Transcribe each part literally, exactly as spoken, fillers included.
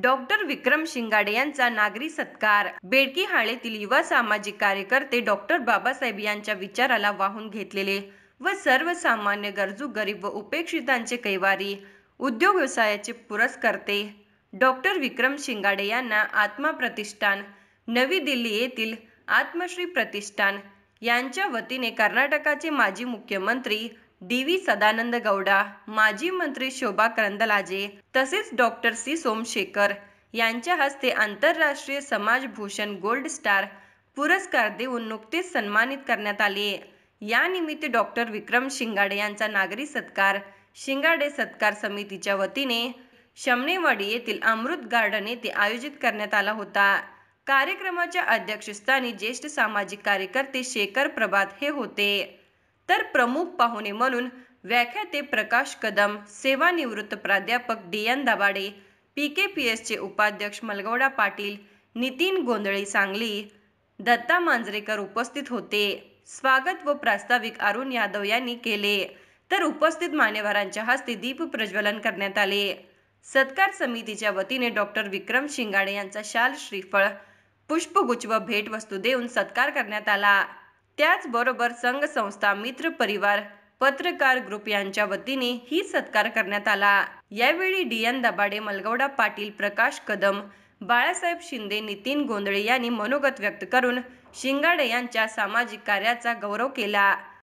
Doctor विक्रम शिंगाडे यांचा नागरी सत्कार। बेडकी हाळेतील युवा सामाजिक कार्यकर्ते डॉक्टर बाबासाहेब यांच्या विचाराला वाहून घेतलेले व सर्वसामान्य गरजू गरीब व उपेक्षितांचे कैवारी, उद्योग व्यवसायाचे पुरस्कर्ते डॉक्टर विक्रम शिंगाडे यांना आत्मा प्रतिष्ठान, नवी दिल्ली येथील आत्मश्री प्रतिष्ठान यांच्या वतीने कर्नाटकाचे माजी मुख्यमंत्री डी व्ही सदानंद गौडा, माजी मंत्री शोभा करंदलाजे तसेच डॉक्टर सी सोमशेखर यांच्या हस्ते आंतरराष्ट्रीय समाजभूषण गोल्ड स्टार पुरस्कार देऊन नुकतेच सन्मानित करण्यात आले। यानिमित्त डॉक्टर विक्रम शिंगाडे यांचा नागरी सत्कार शिंगाडे सत्कार समितीच्या वतीने शमनेवाडी येथील अमृत गार्डन येथे आयोजित करण्यात आला होता। कार्यक्रमाच्या अध्यक्षस्थानी ज्येष्ठ सामाजिक कार्यकर्ते शेखर प्रभात हे होते, तर प्रमुख पाहुणे म्हणून व्याख्याते प्रकाश कदम, सेवानिवृत्त प्राध्यापक D N Dabhade, P K P S चे उपाध्यक्ष मलगौडा पाटील, नितीन गोंधळी सांगली, दत्ता मांजरेकर उपस्थित होते। स्वागत व प्रास्ताविक अरुण यादव यांनी केले, तर उपस्थित मान्यवरांच्या हस्ते दीप प्रज्वलन करण्यात आले। सत्कार समितीच्या वतीने डॉक्टर विक्रम शिंगाडे यांचा शाल, श्रीफळ, पुष्पगुच्छ व भेटवस्तू देऊन सत्कार करण्यात आला। त्याचबरोबर संघ संस्था, मित्र परिवार, पत्रकार ग्रुप यांच्या वतीने ही सत्कार करण्यात आला। यावेळी डी एन दाभाडे, मलगौडा पाटील, प्रकाश कदम, बाळासाहेब शिंदे, नितीन गोंधळे यांनी मनोगत व्यक्त करून शिंगाडे यांच्या सामाजिक कार्याचा गौरव केला।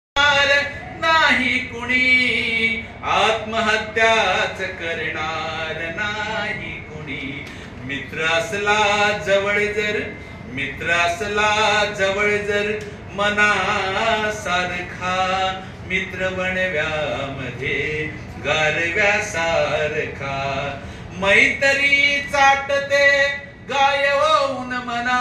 नाही कुणी आत्महत्याच करणार नाही कुणी, मित्र असला जवळ जर मित्र असला जवळ जर मनासारखा, मित्र बनव्यामध्ये गारव्यासारखा, मैत्री चाटते गाय होऊन मना,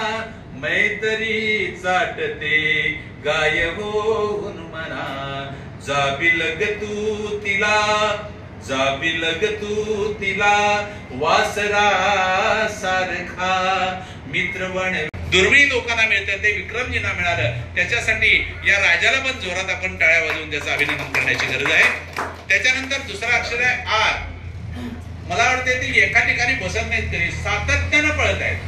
मैत्री चाटते गाय होऊन मना, जाबी लग तू तिला जाबी लग तू तिला वासरा सारखा, मित्र बन दुर्मिळ लोकांना मिळतं ते विक्रमजींना मिळालं, त्याच्यासाठी या राजाला पण जोरात आपण टाळ्या वाजवून त्याचं अभिनंदन करण्याची गरज आहे। त्याच्यानंतर दुसरा अक्षर आहे आर। मला वाटते ते एका ठिकाणी बसत नाहीत, तरी सातत्यानं पळत आहेत।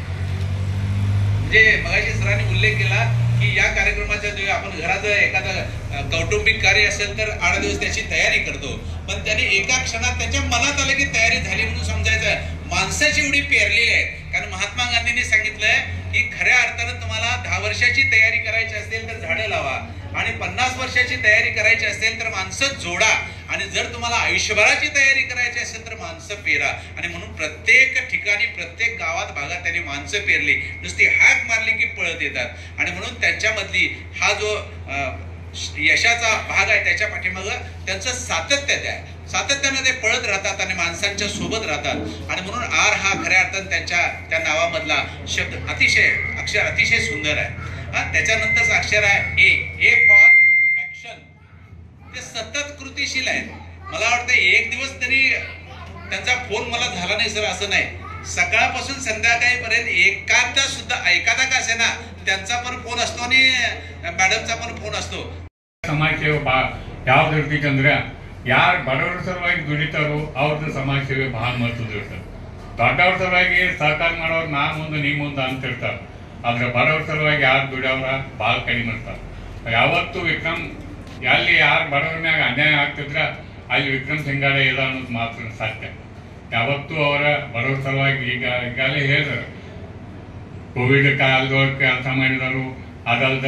म्हणजे मगाशी सरांनी उल्लेख केला की या कार्यक्रमाच्या जेव्हा आपण घराचं एखादं कौटुंबिक कार्य असेल तर आठ दिवस त्याची तयारी करतो, पण त्याने एका क्षणात त्याच्या मनात आलं की तयारी झाली म्हणून समजायचं। माणसाची एवढी पेरलेली आहे, कारण महात्मा गांधींनी सांगितलंय की खऱ्या अर्थानं तुम्हाला दहा वर्षाची तयारी करायची असेल तर झाडं लावा, आणि पन्नास वर्षाची तयारी करायची असेल तर माणसं जोडा, आणि जर तुम्हाला आयुष्यभराची तयारी करायची असेल तर माणसं पेरा। आणि म्हणून प्रत्येक ठिकाणी प्रत्येक गावात भागात त्यांनी माणसं पेरली, नुसती हाक मारली की पळत येतात। आणि म्हणून त्यांच्यामधली हा जो यशाचा भाग आहे त्याच्या पाठीमागं त्यांचं सातत्य आहे, सातत्याने ते पळत राहतात आणि माणसांच्या सोबत राहतात। आणि म्हणून आर हा खऱ्या अर्थानं त्यांच्या त्या नावामधला शब्द अतिशय अक्षर अतिशय सुंदर आहे। त्याच्यानंतरचं अक्षर आहे ए ए फॉर ऍक्शन। ते सतत कृतीशील आहेत। मला वाटतं एक दिवस तरी त्यांचा फोन मला झाला नाही सर असं नाही, सकाळपासून संध्याकाळीपर्यंत एखादा सुद्धा एखादा का असे ना त्यांचा पण फोन असतो आणि मॅडमचा पण फोन असतो। ಸಮಾಜ ಸೇವೆ ಯಾವ ರೀತಿ ಅಂದ್ರೆ ಯಾರು ಬಡವರ ಸಲುವಾಗಿ ದುಡಿತಾರೋ ಅವ್ರದ್ದು ಸಮಾಜ ಸೇವೆ ಬಹಳ ಮಹತ್ವದ ಇರ್ತದೆ। ದೊಡ್ಡವ್ರ ಸಲುವಾಗಿ ಸಹಕಾರ ಮಾಡೋರು ನಾ ಮುಂದೆ ನೀ ಮುಂದೆ ಅಂತಿರ್ತಾರೆ, ಆದ್ರೆ ಬಡವರ ಸಲುವಾಗಿ ಯಾರು ದುಡಿಯೋರ ಭಾಳ ಕಡಿಮೆ ಇರ್ತಾರೆ। ಯಾವತ್ತು ವಿಕ್ರಮ್ ಎಲ್ಲಿ ಯಾರು ಬಡವರ ಮ್ಯಾಗ ಅನ್ಯಾಯ ಆಗ್ತಿದ್ರ ಅಲ್ಲಿ ವಿಕ್ರಮ್ ಶಿಂಗಾಡೆ ಇಲ್ಲ ಅನ್ನೋದು ಮಾತ್ರ ಸತ್ಯ। ಯಾವತ್ತೂ ಅವರ ಬಡವರ ಸಲುವಾಗಿ ಈಗ ಈಗಾಗಲೇ ಹೇಳಿದ್ರು, ಕೋವಿಡ್ ಕಾಲದೊಳಗೆ ಕೆಲಸ ಮಾಡಿದವರು, ಅದಲ್ದ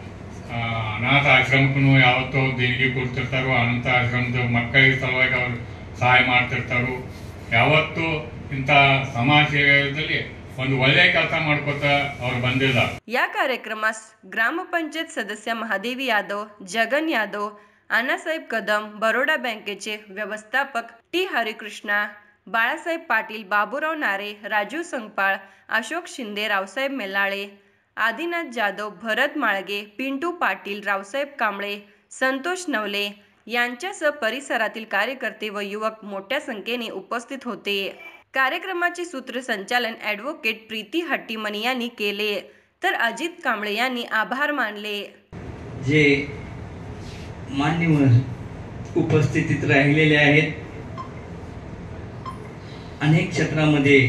ಅನಾಥ ಆಶ್ರಮಕ್ಕೂ ಯಾವತ್ತೂ ದೇಣಿಗೆ ಕೊಡ್ತಿರ್ತಾರೋ, ಅನಾಥ ಆಶ್ರಮದ ಮಕ್ಕಳಿಗೆ ಸಲುವಾಗಿ ಅವರು ಸಹಾಯ ಮಾಡ್ತಿರ್ತಾರೋ, ಯಾವತ್ತೂ ಇಂಥ ಸಮಾಜ ಸೇವೆಯಲ್ಲಿ ಒಂದು ಒಳ್ಳೆಯ ಕೆಲಸ ಮಾಡ್ಕೋತಾ ಅವ್ರು ಬಂದಿದ್ದಾರೆ। या कार्यक्रमास ग्रामपंचायत सदस्य महादेवी यादव, जगन यादव, अण्णासाहेब कदम, बरोडा बँकेचे व्यवस्थापक टी हरिकृष्णा, बाळासाहेब पाटील, बाबूराव नारे, राजू संगपाळ, अशोक शिंदे, रावसाहेब मेलाळे, आदिनाथ जाधव, भरत माळगे, पिंटू पाटील, रावसाहेब कांबळे, संतोष नवले यांच्यासह परिसरातील कार्यकर्ते व युवक मोठ्या संख्येने उपस्थित होते। कार्यक्रमाचे सूत्रसंचालन ॲडव्होकेट प्रीती हट्टीमनी यांनी केले, तर अजित कांबळे यांनी आभार मानले। जे मान्यवर उपस्थितीत राहिलेले आहेत अनेक क्षेत्रामध्ये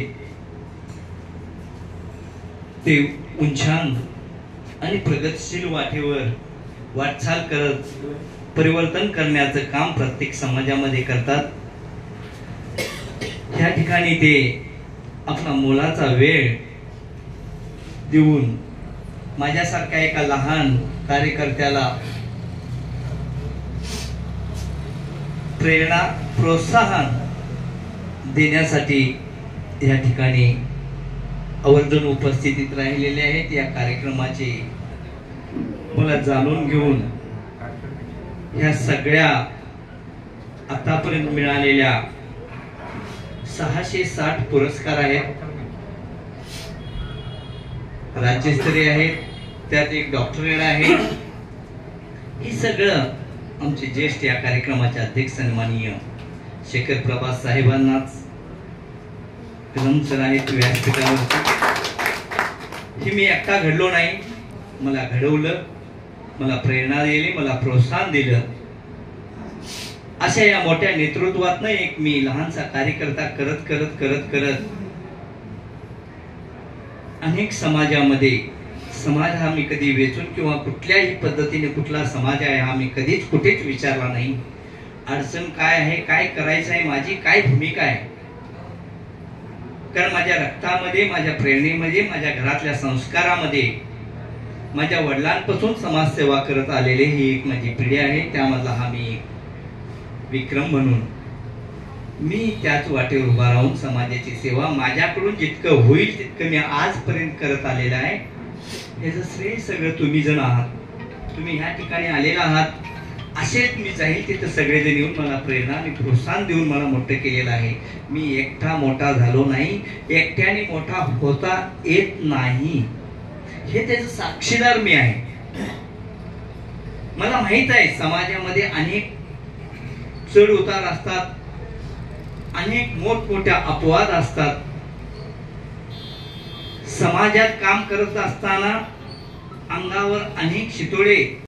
ते उंचांग आणि प्रगतशील वाटेवर वाटचाल करत परिवर्तन करण्याचं काम प्रत्येक समाजामध्ये करतात. ह्या ठिकाणी ते आपला मोलाचा वेळ देऊन माझ्यासारख्या एका लहान कार्यकर्त्याला प्रेरणा प्रोत्साहन देण्यासाठी या ठिकाणी आवर्जून उपस्थितीत राहिलेले आहेत. या कार्यक्रमाचे मला जाणून घेऊन ह्या सगळ्या आतापर्यंत मिळालेल्या सहाशे साठ पुरस्कार आहेत, राज्यस्तरीय आहेत, त्यात एक डॉक्टरेट आहे. हे सगळं आमचे ज्येष्ठ या कार्यक्रमाचे अध्यक्ष सन्माननीय शेखर प्रभास साहेबांनाच सर आहेत व्यासपीठावर. हे मी एकटा घडलो नाही, मला घडवलं, मला प्रेरणा दिली, मला प्रोत्साहन दिलं. अशा या मोठ्या नेतृत्वातनं एक मी लहानसा कार्यकर्ता करत करत करत करत अनेक समाजामध्ये, समाज हा मी कधी वेचून किंवा कुठल्याही पद्धतीने कुठला समाज आहे हा मी कधीच कुठेच विचारला नाही. अडचण काय आहे, काय करायचं आहे, माझी काय भूमिका आहे, कारण माझ्या रक्तामध्ये, माझ्या प्रेरणेमध्ये, माझ्या घरातल्या संस्कारामध्ये, माझ्या वडिलांपासून समाजसेवा करत आलेले ही एक माझी पिढी आहे. त्यामधला हा मी विक्रम म्हणून मी त्याच वाटेवर उभा राहून समाजाची सेवा माझ्याकडून जितकं होईल तितकं मी आजपर्यंत करत आलेला आहे. याचं श्रेय सगळं तुम्ही जण आहात, तुम्ही ह्या ठिकाणी आलेला आहात. असेच मी जाईल तिथं सगळेजण येऊन मला प्रेरणा आणि प्रोत्साहन देऊन मला मोठं केलेलं आहे. मी एकटा मोठा झालो नाही, एकट्याने मोठा होता येत नाही, हे त्याचं साक्षीदार मी आहे. मला माहित आहे समाजामध्ये अनेक चढ उतार असतात, अनेक मोठमोठ्या अपवाद असतात. समाजात काम करत असताना अंगावर अनेक शितोडे